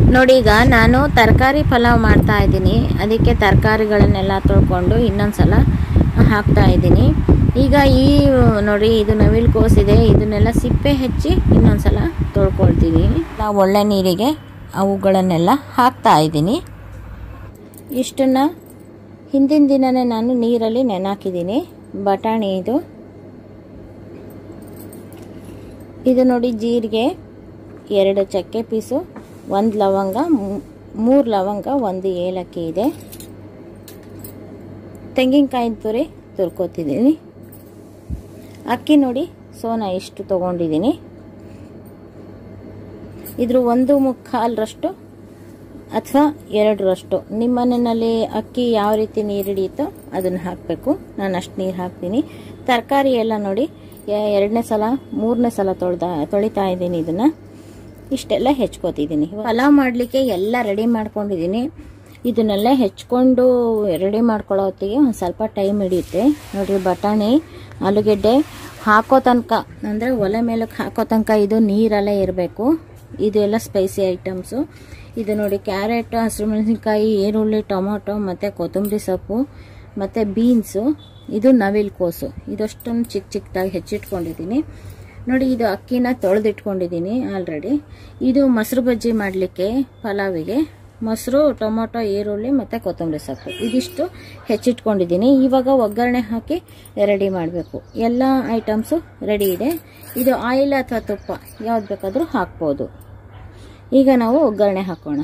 ನೋಡಿ, ಈಗ ನಾನು ತರಕಾರಿ ಪಲಾವ್ ಮಾಡ್ತಾ ಇದ್ದೀನಿ. ಅದಕ್ಕೆ ತರಕಾರಿಗಳನ್ನೆಲ್ಲ ತೊಳ್ಕೊಂಡು ಇನ್ನೊಂದ್ಸಲ ಹಾಕ್ತಾ ಇದ್ದೀನಿ. ಈಗ ನೋಡಿ, ಇದು ನವಿಲು ಕೋಸಿದೆ, ಇದನ್ನೆಲ್ಲ ಸಿಪ್ಪೆ ಹೆಚ್ಚಿ ಇನ್ನೊಂದ್ಸಲ ತೊಳ್ಕೊಳ್ತೀನಿ. ಒಳ್ಳೆ ನೀರಿಗೆ ಅವುಗಳನ್ನೆಲ್ಲ ಹಾಕ್ತಾ ಇದ್ದೀನಿ. ಇಷ್ಟನ್ನು ಹಿಂದಿನ ದಿನವೇ ನಾನು ನೀರಲ್ಲಿ ನೆನೆಹಾಕಿದ್ದೀನಿ. ಬಟಾಣಿ ಇದು ನೋಡಿ, ಜೀರಿಗೆ, 2 ಚಕ್ಕೆ ಪೀಸು, 1 ಲವಂಗ, 3 ಲವಂಗ, 1 ಏಲಕ್ಕಿ ಇದೆ. ತೆಂಗಿನಕಾಯಿ ತುರಿ ತುರ್ಕೋತಿದ್ದೀನಿ. ಅಕ್ಕಿ ನೋಡಿ, ಸೋನಾ ಇಷ್ಟು ತೊಗೊಂಡಿದ್ದೀನಿ. ಇದ್ರ 1/4 ಅಥವಾ 2 ನಿಮ್ಮ ಮನೆಯಲ್ಲಿ ಅಕ್ಕಿ ಯಾವ ರೀತಿ ನೀರು ಹಿಡಿಯುತ್ತೋ ಅದನ್ನು ಹಾಕಬೇಕು. ನಾನು ಅಷ್ಟು ನೀರು ಹಾಕ್ತೀನಿ. ತರಕಾರಿ ಎಲ್ಲ ನೋಡಿ, 2ನೇ ಸಲ 3ನೇ ಸಲ ತೊಳಿತಾ ಇದ್ದೀನಿ. ಇದನ್ನು ಇಷ್ಟೆಲ್ಲ ಹೆಚ್ಕೋತಿದ್ದೀನಿ. ಪಲಾವ್ ಮಾಡಲಿಕ್ಕೆ ಎಲ್ಲ ರೆಡಿ ಮಾಡ್ಕೊಂಡಿದ್ದೀನಿ. ಇದನ್ನೆಲ್ಲ ಹೆಚ್ಕೊಂಡು ರೆಡಿ ಮಾಡ್ಕೊಳ್ಳೋ ಹೊತ್ತಿಗೆ ಒಂದು ಸ್ವಲ್ಪ ಟೈಮ್ ಹಿಡಿಯುತ್ತೆ. ನೋಡಿರಿ, ಬಟಾಣಿ, ಆಲೂಗೆಡ್ಡೆ ಹಾಕೋ ತನಕ, ಅಂದರೆ ಒಲೆ ಮೇಲಕ್ಕೆ ಹಾಕೋ ತನಕ ಇದು ನೀರಲ್ಲೇ ಇರಬೇಕು. ಇದೆಲ್ಲ ಸ್ಪೈಸಿ ಐಟಮ್ಸು. ಇದು ನೋಡಿ, ಕ್ಯಾರೆಟ್, ಹಸಿರು ಮೆಣಸಿನ್ಕಾಯಿ, ಈರುಳ್ಳಿ, ಟೊಮೊಟೊ ಮತ್ತು ಕೊತ್ತಂಬರಿ ಸೊಪ್ಪು ಮತ್ತು ಬೀನ್ಸು. ಇದು ನವಿಲು ಕೋಸು. ಇದಷ್ಟೊಂದು ಚಿಕ್ಕದಾಗಿ ಹೆಚ್ಚಿಟ್ಕೊಂಡಿದ್ದೀನಿ. ನೋಡಿ, ಇದು ಅಕ್ಕಿನ ತೊಳೆದಿಟ್ಕೊಂಡಿದ್ದೀನಿ ಆಲ್ರೆಡಿ. ಇದು ಮೊಸರು ಬಜ್ಜಿ ಮಾಡಲಿಕ್ಕೆ ಪಲಾವಿಗೆ ಮೊಸರು, ಟೊಮೊಟೊ, ಈರುಳ್ಳಿ ಮತ್ತು ಕೊತ್ತಂಬರಿ ಸೊಪ್ಪು ಇದಿಷ್ಟು ಹೆಚ್ಚಿಟ್ಕೊಂಡಿದ್ದೀನಿ. ಇವಾಗ ಒಗ್ಗರಣೆ ಹಾಕಿ ರೆಡಿ ಮಾಡಬೇಕು. ಎಲ್ಲ ಐಟಮ್ಸು ರೆಡಿ ಇದೆ. ಇದು ಆಯಿಲ್ ಅಥವಾ ತುಪ್ಪ ಯಾವ್ದು ಬೇಕಾದರೂ ಹಾಕ್ಬೋದು. ಈಗ ನಾವು ಒಗ್ಗರಣೆ ಹಾಕೋಣ.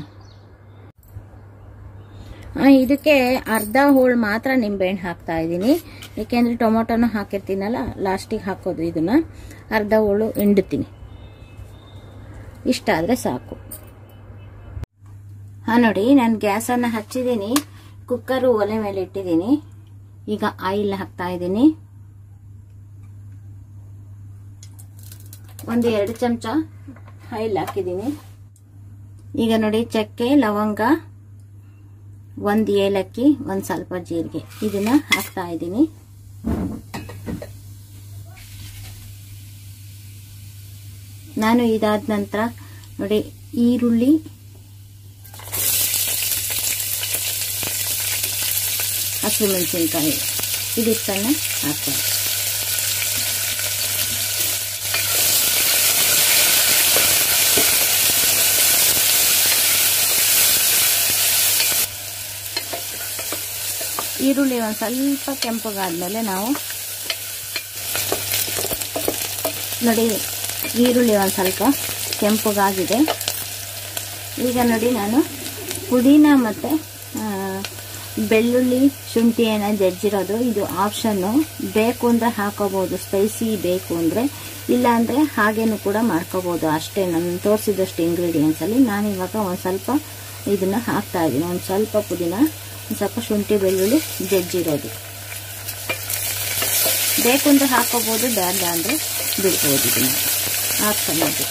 ಇದಕ್ಕೆ ಅರ್ಧ ಹೋಳು ಮಾತ್ರ ನಿಂಬೆಹಣ್ಣು ಹಾಕ್ತಾ ಇದ್ದೀನಿ. ಏಕೆಂದರೆ ಟೊಮೊಟೊನ ಹಾಕಿರ್ತೀನಲ್ಲ, ಲಾಸ್ಟಿಗೆ ಹಾಕೋದು. ಇದನ್ನು ಅರ್ಧ ಹೋಳು ಹಿಂಡ್ತೀನಿ. ಇಷ್ಟ ಆದರೆ ಸಾಕು. ನೋಡಿ, ನಾನು ಗ್ಯಾಸನ್ನು ಹಚ್ಚಿದ್ದೀನಿ. ಕುಕ್ಕರು ಒಲೆ ಮೇಲೆ ಇಟ್ಟಿದ್ದೀನಿ. ಈಗ ಆಯಿಲ್ ಹಾಕ್ತಾ ಇದ್ದೀನಿ. 1-2 ಚಮಚ ಆಯಿಲ್ ಹಾಕಿದ್ದೀನಿ. ಈಗ ನೋಡಿ, ಚಕ್ಕೆ, ಲವಂಗ, 1 ಏಲಕ್ಕಿ, 1 ಸ್ವಲ್ಪ ಜೀರಿಗೆ ಇದನ್ನ ಹಾಕ್ತಾ ಇದ್ದೀನಿ. ನಾನು ಇದಾದ ನಂತರ ನೋಡಿ, ಈರುಳ್ಳಿ, ಹಸಿರು ಮೆಣಸಿನ್ಕಾಯಿ ಇದಿಷ್ಟನ್ನು ಹಾಕ್ತೀನಿ. ಈರುಳ್ಳಿ ಒಂದು ಸ್ವಲ್ಪ ಕೆಂಪಗಾದ್ಮೇಲೆ ನಾವು ನೋಡಿ, ಈರುಳ್ಳಿ ಒಂದು ಸ್ವಲ್ಪ ಕೆಂಪಗಾಗಿದೆ. ಈಗ ನೋಡಿ, ನಾನು ಪುದೀನ ಮತ್ತು ಬೆಳ್ಳುಳ್ಳಿ, ಶುಂಠಿಯನ್ನು ಜಜ್ಜಿರೋದು. ಇದು ಆಪ್ಷನ್ನು. ಬೇಕು ಅಂದರೆ ಹಾಕೋಬಹುದು, ಸ್ಪೈಸಿ ಬೇಕು ಅಂದರೆ. ಇಲ್ಲ ಅಂದರೆ ಹಾಗೇನು ಕೂಡ ಮಾಡ್ಕೋಬಹುದು. ಅಷ್ಟೇ, ನಾನು ತೋರಿಸಿದಷ್ಟು ಇಂಗ್ರೀಡಿಯೆಂಟ್ಸಲ್ಲಿ ನಾನಿವಾಗ ಒಂದು ಸ್ವಲ್ಪ ಇದನ್ನು ಹಾಕ್ತಾ ಇದ್ದೀನಿ. ಒಂದು ಸ್ವಲ್ಪ ಪುದೀನ, ಒಂದು ಸ್ವಲ್ಪ ಶುಂಠಿ, ಬೆಳ್ಳುಳ್ಳಿ ಜಜ್ಜಿರೋದು. ಬೇಕು ಅಂದರೆ ಹಾಕೋಬಹುದು, ಬೇಡ ಅಂದರೆ ಬಿಡ್ಬೋದು. ಇದನ್ನು ಹಾಕ್ಕೊಳ್ಳೋದು.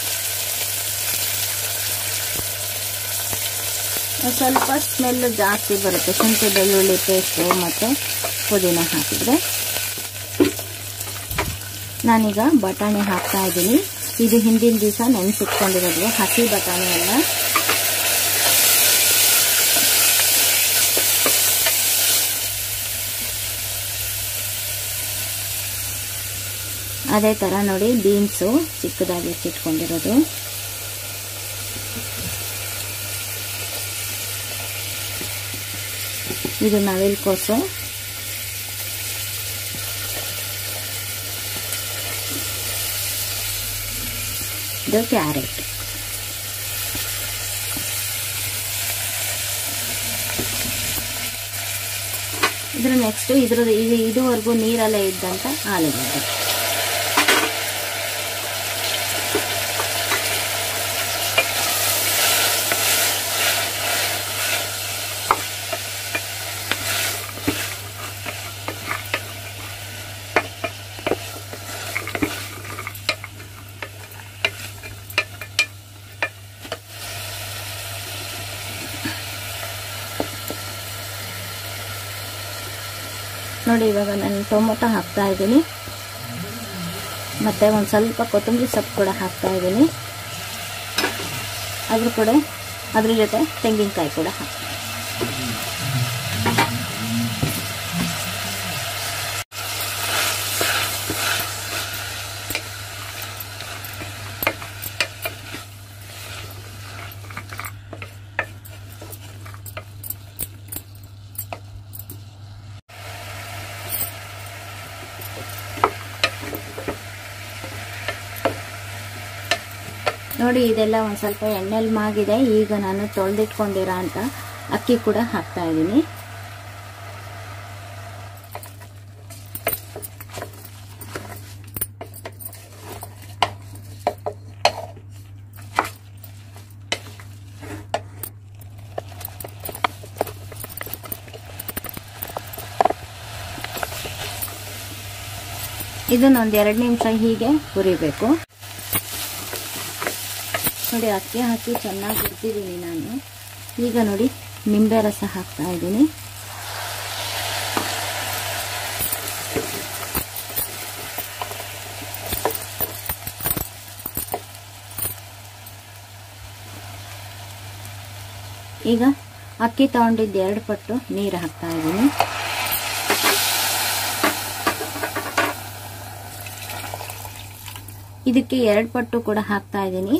ಸ್ವಲ್ಪ ಸ್ಮೆಲ್ ಜಾಸ್ತಿ ಬರುತ್ತೆ ಶುಂಠಿ ಬೆಳ್ಳುಳ್ಳಿ ಪೇಸ್ಟು ಮತ್ತು ಪುದೀನ ಹಾಕಿದರೆ. ನಾನೀಗ ಬಟಾಣಿ ಹಾಕ್ತಾ ಇದ್ದೀನಿ. ಇದು ಹಿಂದಿನ ದಿವಸ ನೆನೆಸಿಟ್ಕೊಂಡಿರೋದು, ಹಸಿ ಬಟಾಣಿ ಎಲ್ಲ. ಅದೇ ಥರ ನೋಡಿ, ಬೀನ್ಸು ಚಿಕ್ಕದಾಗಿ ಹೆಚ್ಚಿಟ್ಕೊಂಡಿರೋದು. ಇದು ನವಿಲು ಕೋಸು. ಇದು ಕ್ಯಾರೆಟ್. ಇದ್ರ ನೆಕ್ಸ್ಟ್ ಇದುವರೆಗೂ ನೀರಲ್ಲೇ ಇದ್ದಂತ ಆಲೂಗಡ್ಡೆ. ನೋಡಿ, ಇವಾಗ ನಾನು ಟೊಮೊಟೊ ಹಾಕ್ತಾ ಇದ್ದೀನಿ. ಮತ್ತು ಒಂದು ಸ್ವಲ್ಪ ಕೊತ್ತಂಬರಿ ಸೊಪ್ಪು ಕೂಡ ಹಾಕ್ತಾ ಇದ್ದೀನಿ. ಅದ್ರ ಕೂಡ ಅದ್ರ ಜೊತೆ ತೆಂಗಿನಕಾಯಿ ಕೂಡ ಹಾಕ್ತೀನಿ. ನೋಡಿ ಇದೆಲ್ಲ ಒಂದು ಸ್ವಲ್ಪ ಎಣ್ಣೆಲಿ ಮಾಗಿದೆ. ಈಗ ನಾನು ತೊಳೆದಿಟ್ಕೊಂಡಿರೋ ಅಂತ ಅಕ್ಕಿ ಕೂಡ ಹಾಕ್ತಾ ಇದ್ದೀನಿ. ಇದನ್ನೊಂದು 2 ನಿಮಿಷ ಹೀಗೆ ಹುರಿಬೇಕು. ನೋಡಿ ಅಕ್ಕಿ ಹಾಕಿ ಚೆನ್ನಾಗಿ ಹುರಿದಿದ್ದೀನಿ ನಾನು. ಈಗ ನೋಡಿ ನಿಂಬೆ ರಸ ಹಾಕ್ತಾ ಇದ್ದೀನಿ. ಈಗ ಅಕ್ಕಿ ತಗೊಂಡಿದ್ದು 2 ಪಟ್ಟು ನೀರು ಹಾಕ್ತಾ ಇದ್ದೀನಿ. ಇದಕ್ಕೆ 2 ಪಟ್ಟು ಕೂಡ ಹಾಕ್ತಾ ಇದ್ದೀನಿ.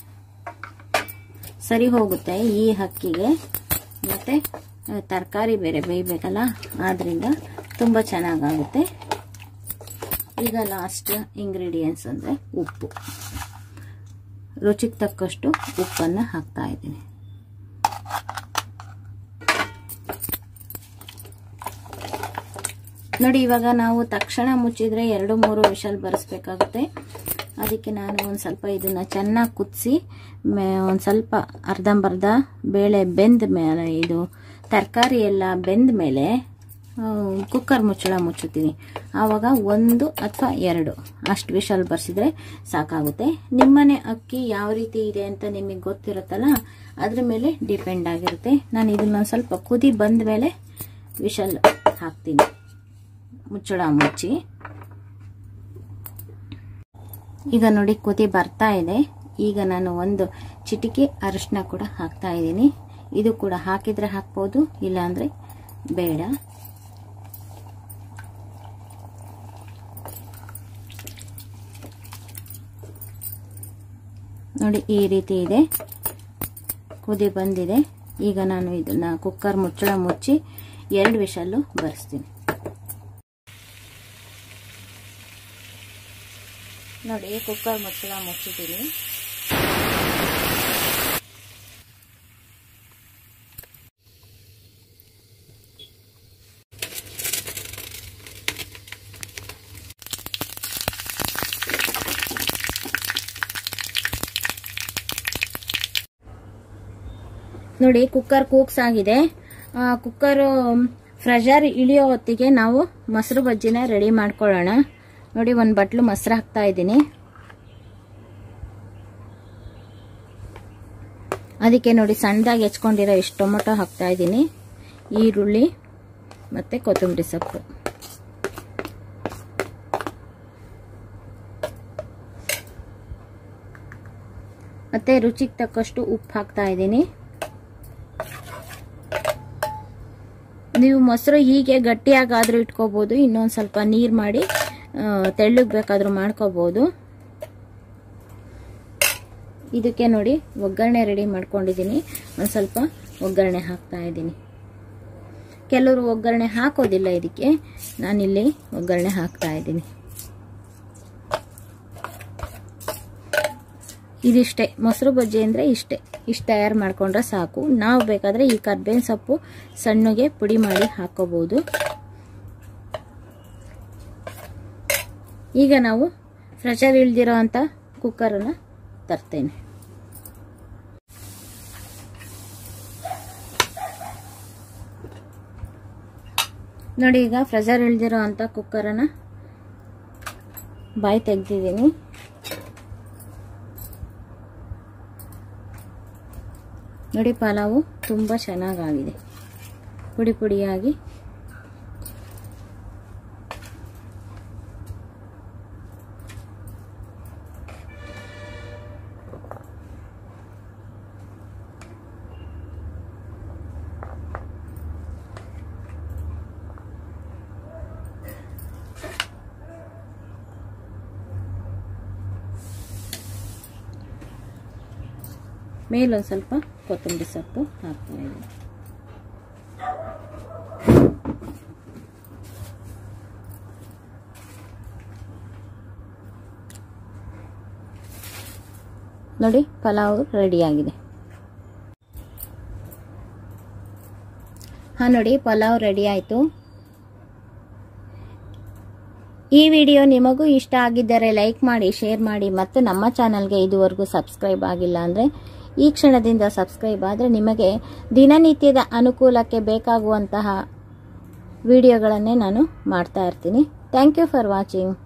ಸರಿ ಹೋಗುತ್ತೆ ಈ ಅಕ್ಕಿಗೆ. ಮತ್ತೆ ತರಕಾರಿ ಬೇರೆ ಬೇಯಬೇಕಲ್ಲ, ಆದ್ರಿಂದ ತುಂಬ ಚೆನ್ನಾಗಾಗುತ್ತೆ. ಈಗ ಲಾಸ್ಟ್ ಇಂಗ್ರೀಡಿಯೆಂಟ್ಸ್ ಅಂದರೆ ಉಪ್ಪು. ರುಚಿಗೆ ತಕ್ಕಷ್ಟು ಉಪ್ಪನ್ನು ಹಾಕ್ತಾ ಇದ್ದೀನಿ. ನೋಡಿ ಇವಾಗ ನಾವು ತಕ್ಷಣ ಮುಚ್ಚಿದ್ರೆ 2-3 ವಿಷಲ್ ಬರೆಸ್ಬೇಕಾಗುತ್ತೆ. ಅದಕ್ಕೆ ನಾನು ಒಂದು ಸ್ವಲ್ಪ ಇದನ್ನ ಚೆನ್ನಾಗಿ ಕುದಿಸಿ ಒಂದು ಸ್ವಲ್ಪ ಅರ್ಧಂಬರ್ಧ ಬೇಳೆ ಬೆಂದ ಮೇಲೆ, ಇದು ತರಕಾರಿ ಎಲ್ಲ ಬೆಂದ ಮೇಲೆ ಕುಕ್ಕರ್ ಮುಚ್ಚಳ ಮುಚ್ಚುತ್ತೀನಿ. ಆವಾಗ 1 ಅಥವಾ 2 ಅಷ್ಟು ವಿಷಲ್ ಬರ್ಸಿದ್ರೆ ಸಾಕಾಗುತ್ತೆ. ನಿಮ್ಮನೆ ಅಕ್ಕಿ ಯಾವ ರೀತಿ ಇದೆ ಅಂತ ನಿಮಗೆ ಗೊತ್ತಿರುತ್ತಲ್ಲ, ಅದ್ರ ಮೇಲೆ ಡಿಪೆಂಡ್ ಆಗಿರುತ್ತೆ. ನಾನು ಇದನ್ನ ಸ್ವಲ್ಪ ಕುದಿ ಬಂದ ಮೇಲೆ ವಿಷಲ್ ಹಾಕ್ತೀನಿ, ಮುಚ್ಚಳ ಮುಚ್ಚಿ. ಈಗ ನೋಡಿ ಕುದಿ ಬರ್ತಾ ಇದೆ. ಈಗ ನಾನು 1 ಚಿಟಿಕೆ ಅರಿಶಿನ ಕೂಡ ಹಾಕ್ತಾ ಇದ್ದೀನಿ. ಇದು ಕೂಡ ಹಾಕಿದ್ರೆ ಹಾಕ್ಬೋದು, ಇಲ್ಲಾಂದ್ರೆ ಬೇಡ. ನೋಡಿ ಈ ರೀತಿ ಇದೆ, ಕುದಿ ಬಂದಿದೆ. ಈಗ ನಾನು ಇದನ್ನ ಕುಕ್ಕರ್ ಮುಚ್ಚಳ ಮುಚ್ಚಿ 2 ವಿಷಲ್ಲು ಬರೆಸ್ತೀನಿ. ನೋಡಿ ಕುಕ್ಕರ್ ಮುಚ್ಚಳ ಮುಚ್ಚಿದ್ದೀನಿ. ನೋಡಿ ಕುಕ್ಕರ್ ಕೂಕ್ಸ್ ಆಗಿದೆ. ಕುಕ್ಕರ್ ಪ್ರೆಷರ್ ಇಳಿಯೋ ಹೊತ್ತಿಗೆ ನಾವು ಮೊಸರು ಬಜ್ಜಿನ ರೆಡಿ ಮಾಡ್ಕೊಳ್ಳೋಣ. ನೋಡಿ 1 ಬಟ್ಲು ಮೊಸರು ಹಾಕ್ತಾ ಇದ್ದೀನಿ. ಅದಕ್ಕೆ ನೋಡಿ ಸಣ್ಣದಾಗಿ ಹೆಚ್ಕೊಂಡಿರೋ ಇಷ್ಟು ಟೊಮೊಟೊ ಹಾಕ್ತಾ ಇದ್ದೀನಿ, ಈರುಳ್ಳಿ ಮತ್ತೆ ಕೊತ್ತಂಬರಿ ಸೊಪ್ಪು. ಮತ್ತೆ ರುಚಿಗೆ ತಕ್ಕಷ್ಟು ಉಪ್ಪು ಹಾಕ್ತಾ ಇದ್ದೀನಿ. ನೀವು ಮೊಸರು ಹೀಗೆ ಗಟ್ಟಿಯಾಗಾದ್ರೂ ಇಟ್ಕೋಬಹುದು, ಇನ್ನೊಂದು ಸ್ವಲ್ಪ ನೀರು ಮಾಡಿ ತೆಳ್ಳಗೆ ಬೇಕಾದ್ರೂ ಮಾಡ್ಕೋಬಹುದು. ಇದಕ್ಕೆ ನೋಡಿ ಒಗ್ಗರಣೆ ರೆಡಿ ಮಾಡ್ಕೊಂಡಿದ್ದೀನಿ. ಒಂದು ಸ್ವಲ್ಪ ಒಗ್ಗರಣೆ ಹಾಕ್ತಾ ಇದ್ದೀನಿ. ಕೆಲವರು ಒಗ್ಗರಣೆ ಹಾಕೋದಿಲ್ಲ ಇದಕ್ಕೆ, ನಾನಿಲ್ಲಿ ಒಗ್ಗರಣೆ ಹಾಕ್ತಾ ಇದ್ದೀನಿ. ಇದಿಷ್ಟೇ ಮೊಸರು ಬಜ್ಜಿ ಅಂದರೆ ಇಷ್ಟು ತಯಾರು ಮಾಡ್ಕೊಂಡ್ರೆ ಸಾಕು. ನಾವು ಬೇಕಾದರೆ ಈ ಕರ್ಬೇವಿನ ಸೊಪ್ಪು ಸಣ್ಣಗೆ ಪುಡಿ ಮಾಡಿ ಹಾಕೋಬಹುದು. ಈಗ ನಾವು ಪ್ರೆಷರ್ ಇಳ್ದಿರೋ ಅಂತ ಕುಕ್ಕರನ್ನು ತರ್ತೇನೆ. ನೋಡಿ ಈಗ ಪ್ರೆಷರ್ ಇಳ್ದಿರೋ ಅಂತ ಕುಕ್ಕರನ್ನು ಬಾಯಿ ತೆಗೆದಿದ್ದೀನಿ. ನೋಡಿ ಪಲಾವು ತುಂಬ ಚೆನ್ನಾಗಾಗಿದೆ, ಪುಡಿ ಪುಡಿಯಾಗಿ. ಮೇಲೊಂದು ಸ್ವಲ್ಪ ಕೊತ್ತಂಬರಿ ಸೊಪ್ಪು ಹಾಕ್ತಾ ಇದ್ದೀನಿ. ನೋಡಿ ಪಲಾವ್ ರೆಡಿ ಆಗಿದೆ. ನೋಡಿ ಪಲಾವ್ ರೆಡಿ ಆಯಿತು. ಈ ವಿಡಿಯೋ ನಿಮಗೂ ಇಷ್ಟ ಆಗಿದ್ದರೆ ಲೈಕ್ ಮಾಡಿ, ಶೇರ್ ಮಾಡಿ ಮತ್ತು ನಮ್ಮ ಚಾನಲ್ಗೆ ಇದುವರೆಗೂ ಸಬ್ಸ್ಕ್ರೈಬ್ ಆಗಿಲ್ಲ ಅಂದರೆ ಈ ಕ್ಷಣದಿಂದ ಸಬ್ಸ್ಕ್ರೈಬ್ ಆದರೆ ನಿಮಗೆ ದಿನನಿತ್ಯದ ಅನುಕೂಲಕ್ಕೆ ಬೇಕಾಗುವಂತಹ ವಿಡಿಯೋಗಳನ್ನೇ ನಾನು ಮಾಡ್ತಾ ಇರ್ತೀನಿ. Thank you for watching.